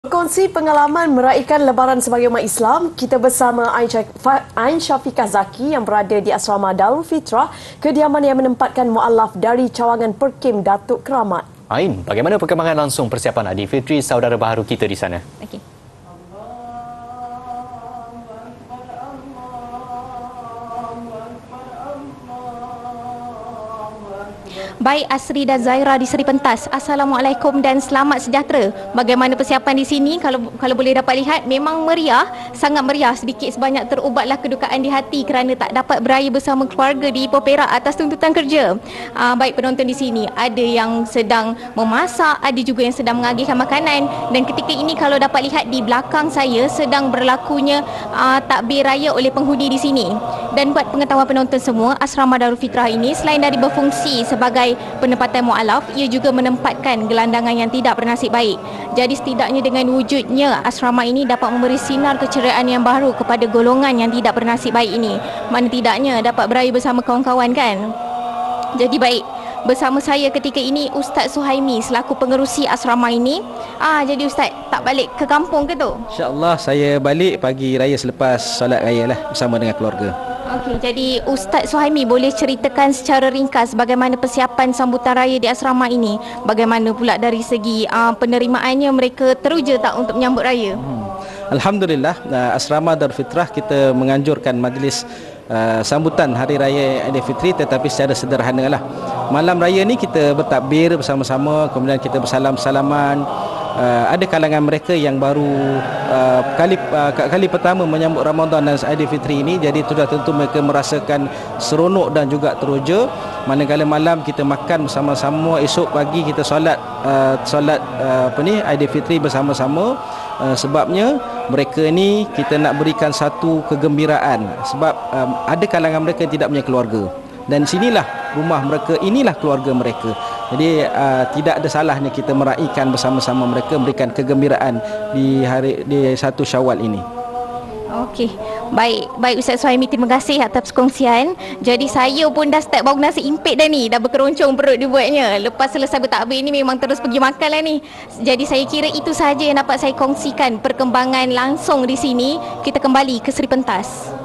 Berkongsi pengalaman meraihkan Lebaran sebagai umat Islam, kita bersama Ain Syafiqah Zaki yang berada di Asrama Darul Fitrah, kediaman yang menempatkan mu'alaf dari cawangan Perkim Datuk Keramat. Ain, bagaimana perkembangan langsung persiapan Aidilfitri saudara baharu kita di sana? Okey. Baik Asri dan Zaira di Seri Pentas. Assalamualaikum dan selamat sejahtera. Bagaimana persiapan di sini? Kalau boleh dapat lihat, memang meriah, sangat meriah. Sedikit sebanyak terubatlah kedukaan di hati kerana tak dapat beraya bersama keluarga di Ipoh Perak atas tuntutan kerja. Baik penonton di sini, ada yang sedang memasak, ada juga yang sedang mengagihkan makanan. Dan ketika ini kalau dapat lihat di belakang saya sedang berlakunya takbir raya oleh penghuni di sini. Dan buat pengetahuan penonton semua, Asrama Darul Fitrah ini selain dari berfungsi sebagai penempatan mu'alaf, ia juga menempatkan gelandangan yang tidak bernasib baik. Jadi setidaknya dengan wujudnya asrama ini dapat memberi sinar keceriaan yang baru kepada golongan yang tidak bernasib baik ini. Mana tidaknya dapat beraya bersama kawan-kawan kan. Jadi baik, bersama saya ketika ini Ustaz Suhaimi selaku pengerusi asrama ini. Jadi Ustaz tak balik ke kampung ke tu? InsyaAllah saya balik pagi raya selepas solat raya lah bersama dengan keluarga. Okey, jadi Ustaz Suhaimi boleh ceritakan secara ringkas bagaimana persiapan sambutan raya di asrama ini? Bagaimana pula dari segi penerimaannya, mereka teruja tak untuk menyambut raya? Alhamdulillah, Asrama Darul Fitrah kita menganjurkan majlis sambutan Hari Raya Aidilfitri tetapi secara sederhana lah. Malam raya ni kita bertakbir bersama-sama, kemudian kita bersalam-salaman. Ada kalangan mereka yang baru kali pertama menyambut Ramadan dan Aidilfitri ini, jadi sudah tentu mereka merasakan seronok dan juga teruja. Manakala malam kita makan bersama-sama, esok pagi kita solat Aidilfitri bersama-sama. Sebabnya mereka ni kita nak berikan satu kegembiraan sebab ada kalangan mereka yang tidak punya keluarga. Dan sinilah rumah mereka, inilah keluarga mereka. Jadi tidak ada salahnya kita meraihkan bersama-sama mereka, memberikan kegembiraan di 1 Syawal ini. Okey, baik Ustaz Suhaimi, terima kasih atas perkongsian. Jadi saya pun dah start bau nasi impit dah ni, dah berkeroncong perut dibuatnya. Lepas selesai bertakbir ni memang terus pergi makan lah ni. Jadi saya kira itu sahaja yang dapat saya kongsikan perkembangan langsung di sini. Kita kembali ke Seri Pentas.